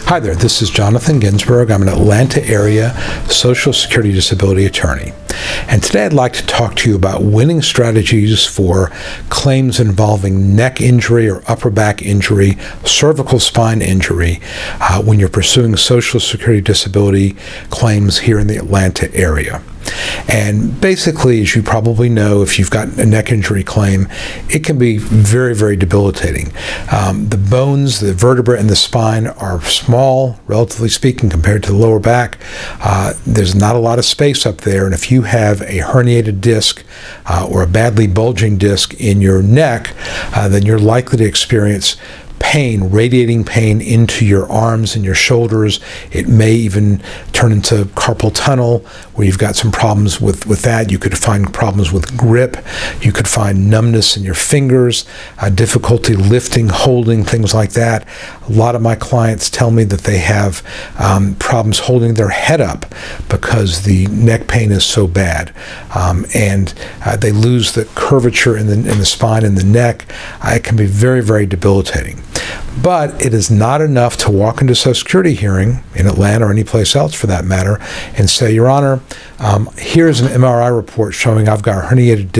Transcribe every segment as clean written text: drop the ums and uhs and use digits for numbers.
Hi there, this is Jonathan Ginsberg. I'm an Atlanta area Social Security disability attorney. And today I'd like to talk to you about winning strategies for claims involving neck injury or upper back injury, cervical spine injury, when you're pursuing Social Security disability claims here in the Atlanta area. And basically, as you probably know, if you've got a neck injury claim, it can be very, very debilitating. The bones, the vertebrae, and the spine are small, relatively speaking, compared to the lower back. There's not a lot of space up there, and if you have a herniated disc or a badly bulging disc in your neck, then you're likely to experience pain, radiating pain into your arms and your shoulders. It may even turn into carpal tunnel, where you've got some problems with that. You could find problems with grip. You could find numbness in your fingers, difficulty lifting, holding, things like that. A lot of my clients tell me that they have problems holding their head up because the neck pain is so bad. And they lose the curvature in the spine and the neck. It can be very, very debilitating. But it is not enough to walk into a Social Security hearing in Atlanta or any place else for that matter and say, Your Honor, here's an MRI report showing I've got a herniated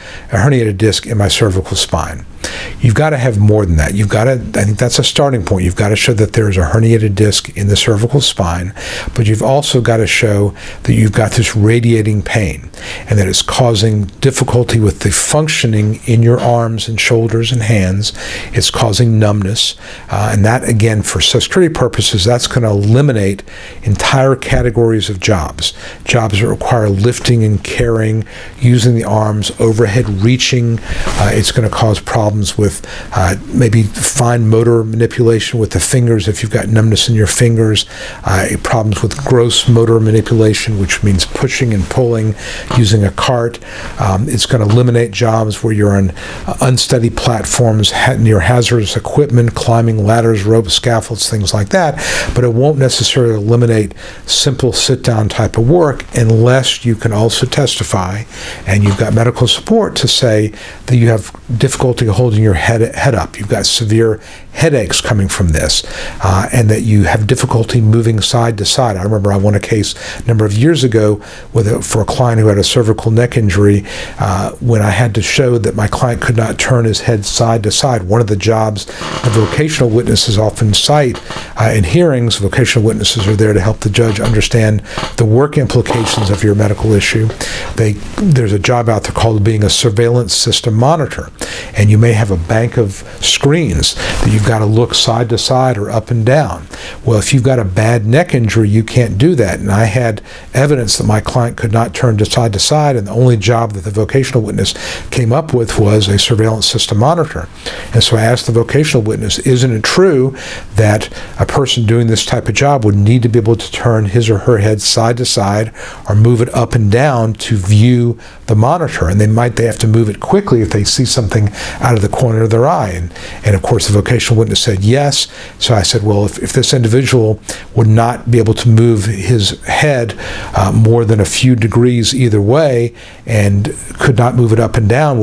disc in my cervical spine. You've got to have more than that. You've got to, I think that's a starting point. You've got to show that there's a herniated disc in the cervical spine, but you've also got to show that you've got this radiating pain and that it's causing difficulty with the functioning in your arms and shoulders and hands. It's causing numbness. And that, again, for Social Security purposes, that's going to eliminate entire categories of jobs. Jobs that require lifting and carrying, using the arms, overhead reaching. It's going to cause problems with maybe fine motor manipulation with the fingers if you've got numbness in your fingers, problems with gross motor manipulation, which means pushing and pulling using a cart. It's going to eliminate jobs where you're on unsteady platforms, near hazardous equipment, climbing ladders, ropes, scaffolds, things like that, but it won't necessarily eliminate simple sit-down type of work unless you can also testify and you've got medical support to say that you have difficulty holding your head up. You've got severe headaches coming from this, and that you have difficulty moving side to side. I remember I won a case a number of years ago for a client who had a cervical neck injury when I had to show that my client could not turn his head side to side. One of the jobs that vocational witnesses often cite in hearings, vocational witnesses are there to help the judge understand the work implications of your medical issue. There's a job out there called being a surveillance system monitor, and you may have a bank of screens that you've got to look side to side or up and down. Well, if you've got a bad neck injury, you can't do that. And I had evidence that my client could not turn to side, and the only job that the vocational witness came up with was a surveillance system monitor. And so I asked the vocational witness, isn't it true that a person doing this type of job would need to be able to turn his or her head side to side or move it up and down to view the monitor? And they have to move it quickly if they see something out of the corner of their eye. And of course the vocational witness said yes. So I said, well, if this individual would not be able to move his head more than a few degrees either way and could not move it up and down,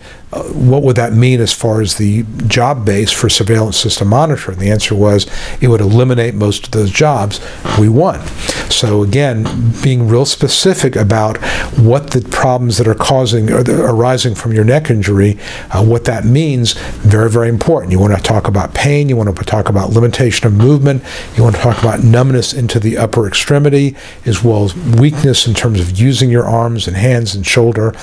what would that mean as far as the job base for surveillance system monitor? And the answer was it would eliminate most of those jobs. We won. So again, being real specific about what the problems that are causing or arising from your neck injury, what that means, very, very important. You want to talk about pain. You want to talk about limitation of movement. You want to talk about numbness into the upper extremity, as well as weakness in terms of using your arms and hands and shoulder,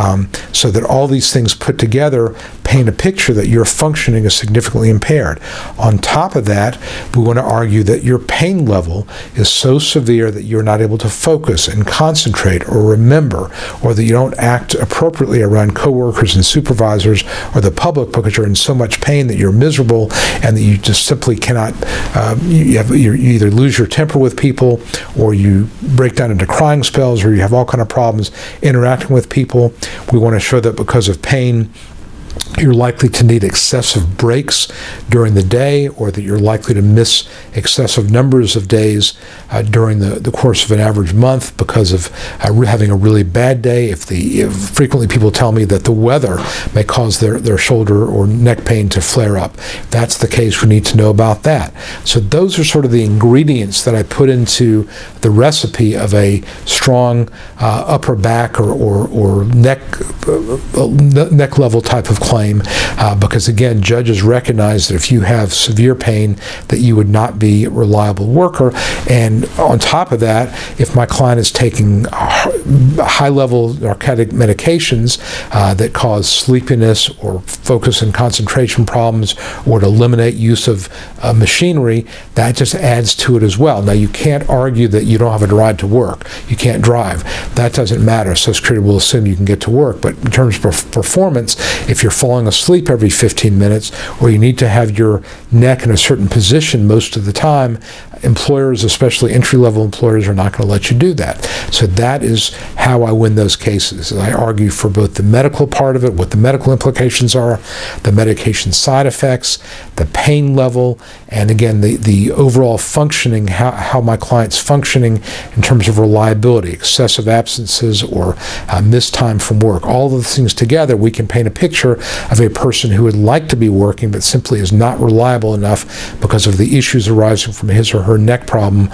so that all these things put together paint a picture that your functioning is significantly impaired. On top of that, we want to argue that your pain level is so severe that you're not able to focus and concentrate or remember, or that you don't act appropriately around coworkers and supervisors or the public because you're in so much pain that you're miserable and that you just simply cannot, you either lose your temper with people, or you break down into crying spells, or you have all kinds of problems interacting with people. We want to show that because of pain, you're likely to need excessive breaks during the day, or that you're likely to miss excessive numbers of days during the course of an average month because of having a really bad day. If frequently people tell me that the weather may cause their shoulder or neck pain to flare up. If that's the case, we need to know about that. So those are sort of the ingredients that I put into the recipe of a strong upper back or neck level type of claim. Because again, judges recognize that if you have severe pain, that you would not be a reliable worker. And on top of that, if my client is taking high-level narcotic medications that cause sleepiness or focus and concentration problems, or to eliminate use of machinery, that just adds to it as well. Now, you can't argue that you don't have a ride to work. You can't drive. That doesn't matter. Social Security will assume you can get to work. But in terms of performance, if you're falling asleep every 15 minutes, or you need to have your neck in a certain position most of the time, employers, especially entry-level employers, are not going to let you do that. So that is how I win those cases. I argue for both the medical part of it, what the medical implications are, the medication side effects, the pain level, and again, the overall functioning, how my client's functioning in terms of reliability, excessive absences, or missed time from work. All of those things together, we can paint a picture of a person who would like to be working but simply is not reliable enough because of the issues arising from his or her neck problem,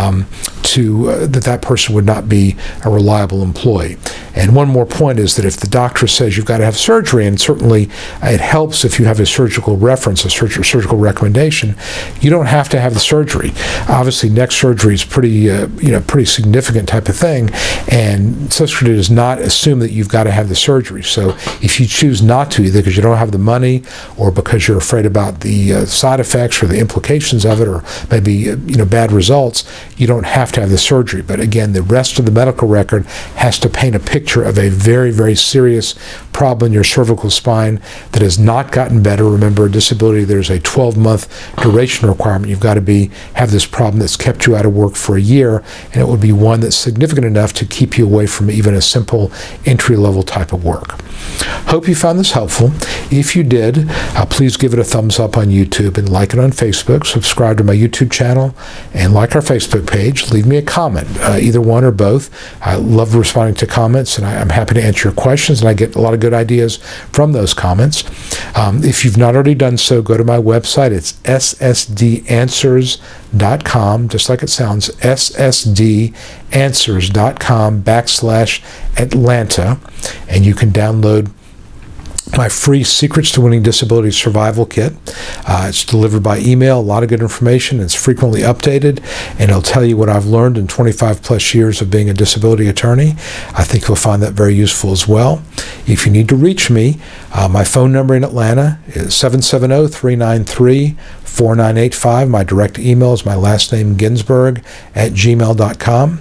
that person would not be a reliable employee. And one more point is that if the doctor says you've got to have surgery, and certainly it helps if you have a surgical reference, a surgical recommendation, you don't have to have the surgery. Obviously, neck surgery is pretty significant type of thing, and Social Security does not assume that you've got to have the surgery. So if you choose not to, either because you don't have the money or because you're afraid about the side effects or the implications of it, or maybe bad results, you don't have to have the surgery. But again, the rest of the medical record has to paint a picture of a very, very serious problem in your cervical spine that has not gotten better. Remember, disability, there's a 12-month duration requirement. You've got to have this problem that's kept you out of work for a year, and it would be one that's significant enough to keep you away from even a simple entry-level type of work. Hope you found this helpful. If you did, please give it a thumbs up on YouTube and like it on Facebook. Subscribe to my YouTube channel and like our Facebook page. Leave me a comment, either one or both. I love responding to comments, and I'm happy to answer your questions, and I get a lot of good ideas from those comments. If you've not already done so, go to my website. It's ssdanswers.com, just like it sounds, ssdanswers.com/Atlanta, and you can download my free Secrets to Winning Disability Survival Kit. It's delivered by email, a lot of good information. It's frequently updated, and it'll tell you what I've learned in 25 plus years of being a disability attorney. I think you'll find that very useful as well. If you need to reach me, my phone number in Atlanta is 770-393-4985. My direct email is my last name, Ginsberg, @gmail.com.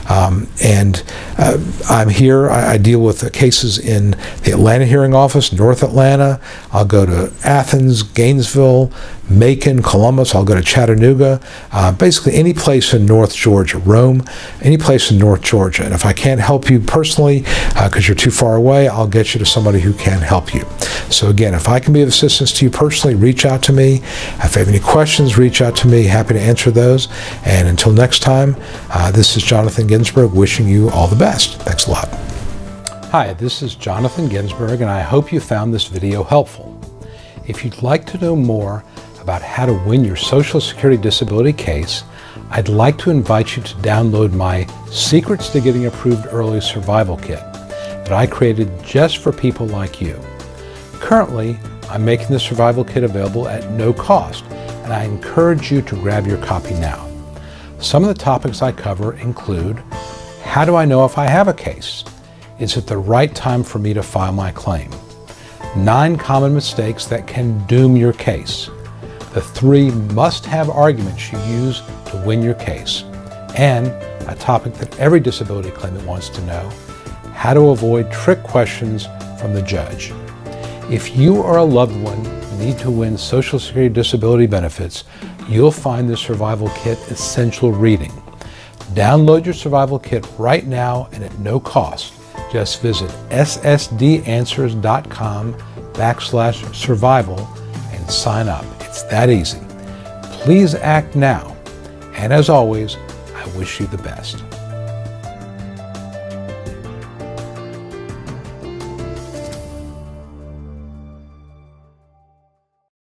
I'm here. I deal with cases in the Atlanta hearing office, North Atlanta. I'll go to Athens, Gainesville, Macon, Columbus. I'll go to Chattanooga, basically any place in North Georgia, Rome, any place in North Georgia. And if I can't help you personally because you're too far away, I'll get you to somebody who can help you. So again, if I can be of assistance to you personally, reach out to me. If you have any questions, reach out to me. Happy to answer those. And until next time, this is Jonathan Ginsberg wishing you all the best. Thanks a lot. Hi, this is Jonathan Ginsberg, and I hope you found this video helpful. If you'd like to know more about how to win your Social Security disability case, I'd like to invite you to download my Secrets to Getting Approved Early Survival Kit that I created just for people like you. Currently, I'm making the Survival Kit available at no cost, and I encourage you to grab your copy now. Some of the topics I cover include: how do I know if I have a case? Is it the right time for me to file my claim? 9 common mistakes that can doom your case. The 3 must-have arguments you use to win your case. And a topic that every disability claimant wants to know: how to avoid trick questions from the judge. If you or a loved one need to win Social Security disability benefits, you'll find the Survival Kit essential reading. Download your Survival Kit right now and at no cost. Just visit ssdanswers.com neck.com/survival and sign up. It's that easy. Please act now. And as always, I wish you the best.